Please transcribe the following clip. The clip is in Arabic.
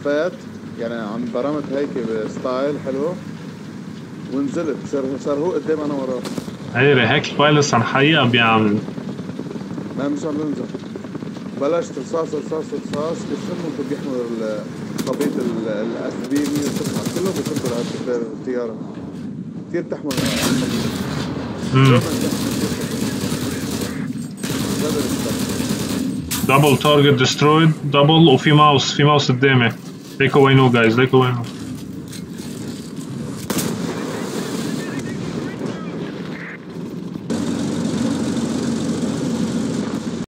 لفيت يعني عم برمت هيك بستايل حلو ونزلت، صار هو قدام انا وراه. هي هيك البايلوتس عن حقيقة بيعمل. لا مش عم بنزل، بلشت رصاص رصاص رصاص بيشموا بيحملوا خليط الاس بي 109 كله بيصبوا على الطياره. كثير بتحمل خليط. امم دائما بتحمل كثير خليط. دبل تارجت ديسترويد، دبل، وفي ماوس قدامي. ليكو وينو جايز، ليكو وينو.